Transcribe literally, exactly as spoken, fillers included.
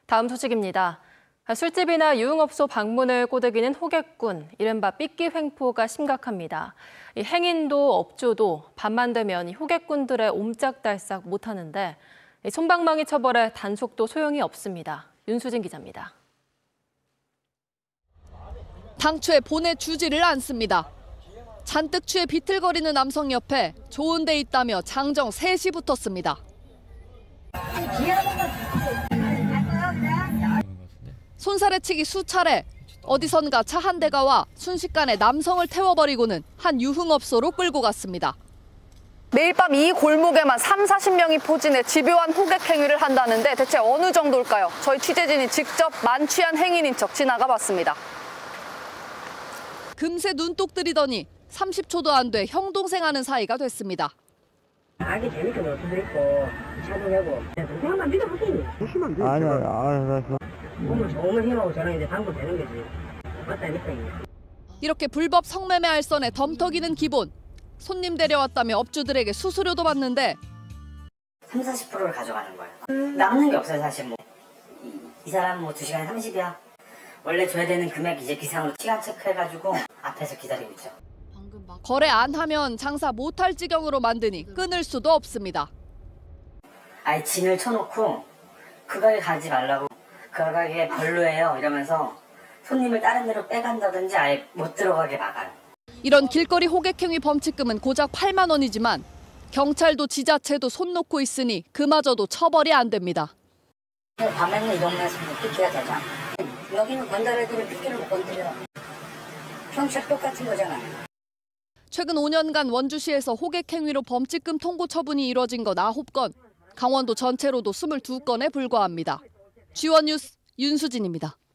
다음 소식입니다. 술집이나 유흥업소 방문을 꼬드기는 호객꾼, 이른바 삐끼 횡포가 심각합니다. 이 행인도 업주도 밤만 되면 이 호객꾼들의 옴짝달싹 못하는데 솜방망이 처벌에 단속도 소용이 없습니다. 윤수진 기자입니다. 당초에 보내주지를 않습니다. 잔뜩 취해 비틀거리는 남성 옆에 좋은 데 있다며 장정 셋이 붙었습니다. 손사래치기 수차례, 어디선가 차 한 대가 와 순식간에 남성을 태워버리고는 한 유흥업소로 끌고 갔습니다. 매일 밤 이 골목에만 삼사십 명이 포진해 집요한 호객 행위를 한다는데 대체 어느 정도일까요? 저희 취재진이 직접 만취한 행인인 척 지나가 봤습니다. 금세 눈독 들이더니 삼십 초도 안 돼 형 동생 하는 사이가 됐습니다. 아기 재밌게 놀 수도 있고 차도 내고 동생만 믿어보세요. 무시면 돼. 아니 아니 아니. 몸을 좋으면 힘하고 저는 이제 당구 되는 거지. 맞다 이거다. 이렇게 불법 성매매 알선에 덤터기는 기본. 손님 데려왔다며 업주들에게 수수료도 받는데 삼사십 퍼센트를 가져가는 거예요. 음. 남는 게 없어요 사실. 뭐 이, 이 사람 뭐 두 시간에 삼십이야. 원래 줘야 되는 금액 이제 비상으로 시간 체크해가지고 앞에서 기다리고 있죠. 거래 안 하면 장사 못할 지경으로 만드니 끊을 수도 없습니다. 아예 진을 쳐놓고 그 가게 가지 말라고, 그 가게 별로예요 이러면서 손님을 다른 데로 빼간다든지 아예 못 들어가게 막아요. 이런 길거리 호객행위 범칙금은 고작 팔만 원이지만 경찰도 지자체도 손 놓고 있으니 그마저도 처벌이 안 됩니다. 밤에는 이 동네에서 삐끼가 되잖아. 여기는 건달애들이 삐끼를 못 건드려. 경찰 똑같은 거잖아요. 최근 오 년간 원주시에서 호객행위로 범칙금 통고 처분이 이뤄진 건 아홉 건, 강원도 전체로도 이십이 건에 불과합니다. 지원 뉴스 윤수진입니다.